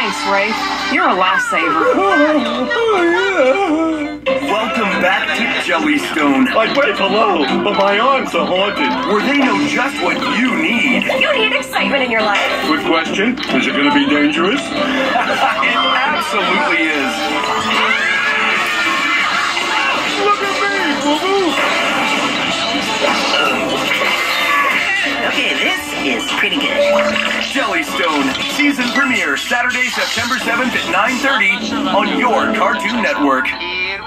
Thanks, Rafe. You're a lifesaver. Welcome back to Jellystone. I'd wait hello, but my arms are haunted. Where they know just what you need. You need excitement in your life. Quick question, is it going to be dangerous? It absolutely is. Look at me, boo-boo! Okay, this is pretty good. Jellystone, season premiere Saturday, September 7th at 9:30 on your Cartoon Network.